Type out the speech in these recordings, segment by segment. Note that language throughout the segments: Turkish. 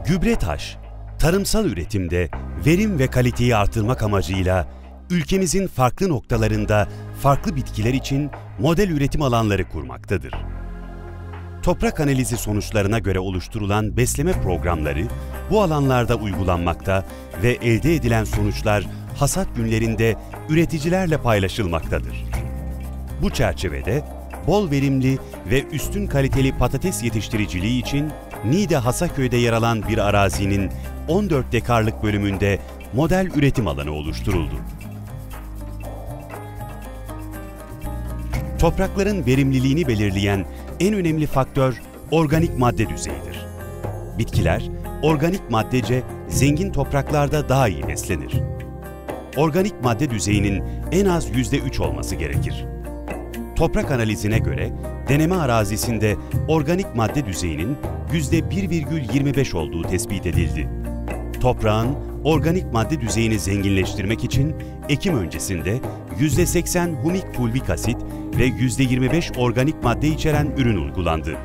Gübretaş, tarımsal üretimde verim ve kaliteyi artırmak amacıyla ülkemizin farklı noktalarında farklı bitkiler için model üretim alanları kurmaktadır. Toprak analizi sonuçlarına göre oluşturulan besleme programları bu alanlarda uygulanmakta ve elde edilen sonuçlar hasat günlerinde üreticilerle paylaşılmaktadır. Bu çerçevede bol verimli ve üstün kaliteli patates yetiştiriciliği için Niğde Hasaköy'de yer alan bir arazinin 14 dekarlık bölümünde model üretim alanı oluşturuldu. Toprakların verimliliğini belirleyen en önemli faktör organik madde düzeyidir. Bitkiler, organik maddece zengin topraklarda daha iyi beslenir. Organik madde düzeyinin en az %3 olması gerekir. Toprak analizine göre deneme arazisinde organik madde düzeyinin %1,25 olduğu tespit edildi. Toprağın organik madde düzeyini zenginleştirmek için ekim öncesinde %80 humik fulvik asit ve %25 organik madde içeren ürün uygulandı.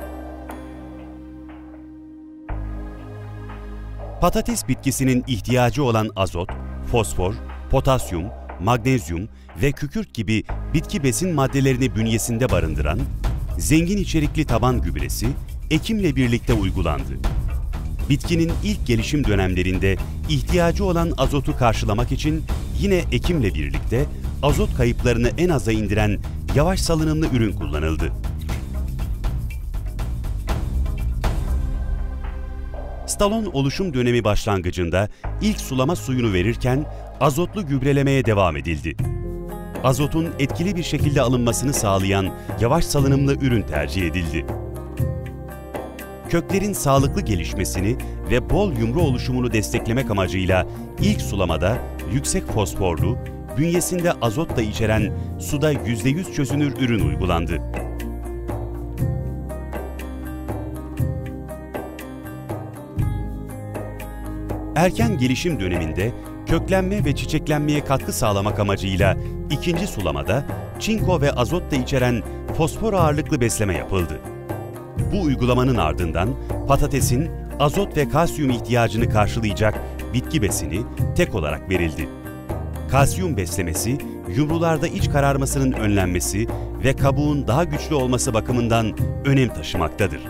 Patates bitkisinin ihtiyacı olan azot, fosfor, potasyum, magnezyum ve kükürt gibi bitki besin maddelerini bünyesinde barındıran zengin içerikli taban gübresi ekimle birlikte uygulandı. Bitkinin ilk gelişim dönemlerinde ihtiyacı olan azotu karşılamak için yine ekimle birlikte azot kayıplarını en aza indiren yavaş salınımlı ürün kullanıldı. Stalon oluşum dönemi başlangıcında ilk sulama suyunu verirken azotlu gübrelemeye devam edildi. Azotun etkili bir şekilde alınmasını sağlayan yavaş salınımlı ürün tercih edildi. Köklerin sağlıklı gelişmesini ve bol yumru oluşumunu desteklemek amacıyla ilk sulamada yüksek fosforlu, bünyesinde azot da içeren suda %100 çözünür ürün uygulandı. Erken gelişim döneminde köklenme ve çiçeklenmeye katkı sağlamak amacıyla ikinci sulamada çinko ve azot da içeren fosfor ağırlıklı besleme yapıldı. Bu uygulamanın ardından patatesin azot ve kalsiyum ihtiyacını karşılayacak bitki besini tek olarak verildi. Kalsiyum beslemesi, yumrularda iç kararmasının önlenmesi ve kabuğun daha güçlü olması bakımından önem taşımaktadır.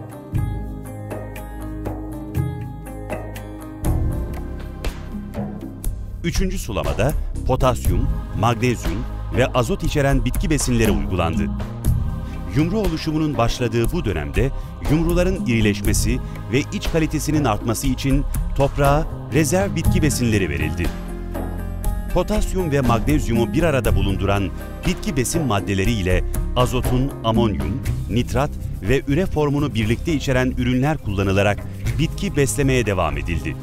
Üçüncü sulamada potasyum, magnezyum ve azot içeren bitki besinleri uygulandı. Yumru oluşumunun başladığı bu dönemde yumruların irileşmesi ve iç kalitesinin artması için toprağa rezerv bitki besinleri verildi. Potasyum ve magnezyumu bir arada bulunduran bitki besin maddeleri ile azotun amonyum, nitrat ve üre formunu birlikte içeren ürünler kullanılarak bitki beslemeye devam edildi.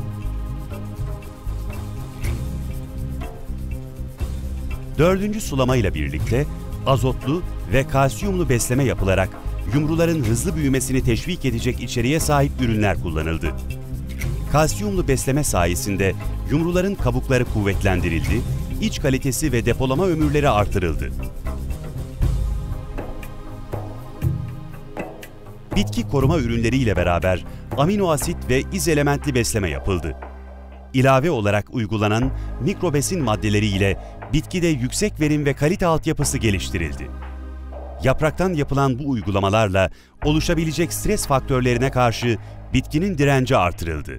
Dördüncü sulamayla birlikte azotlu ve kalsiyumlu besleme yapılarak yumruların hızlı büyümesini teşvik edecek içeriğe sahip ürünler kullanıldı. Kalsiyumlu besleme sayesinde yumruların kabukları kuvvetlendirildi, iç kalitesi ve depolama ömürleri artırıldı. Bitki koruma ürünleriyle beraber amino asit ve izelementli besleme yapıldı. İlave olarak uygulanan mikrobesin maddeleriyle bitkide yüksek verim ve kalite altyapısı geliştirildi. Yapraktan yapılan bu uygulamalarla oluşabilecek stres faktörlerine karşı bitkinin direnci artırıldı.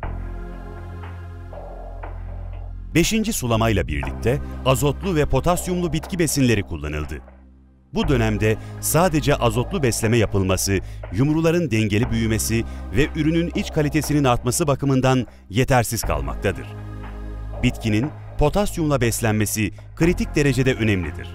Beşinci sulamayla birlikte azotlu ve potasyumlu bitki besinleri kullanıldı. Bu dönemde sadece azotlu besleme yapılması, yumruların dengeli büyümesi ve ürünün iç kalitesinin artması bakımından yetersiz kalmaktadır. Bitkinin potasyumla beslenmesi kritik derecede önemlidir.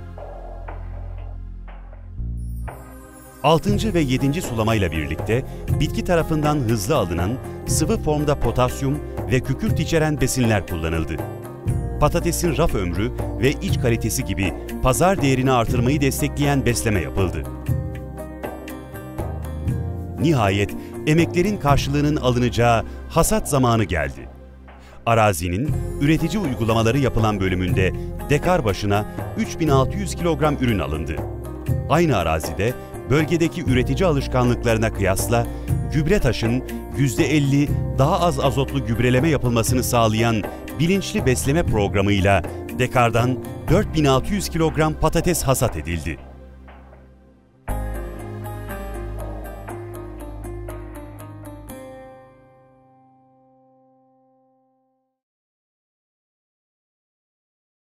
6. ve 7. sulamayla birlikte bitki tarafından hızlı alınan sıvı formda potasyum ve kükürt içeren besinler kullanıldı. Patatesin raf ömrü ve iç kalitesi gibi pazar değerini artırmayı destekleyen besleme yapıldı. Nihayet emeklerin karşılığının alınacağı hasat zamanı geldi. Arazinin üretici uygulamaları yapılan bölümünde dekar başına 3600 kilogram ürün alındı. Aynı arazide bölgedeki üretici alışkanlıklarına kıyasla Gübretaş'ın %50 daha az azotlu gübreleme yapılmasını sağlayan bilinçli besleme programıyla dekardan 4600 kilogram patates hasat edildi.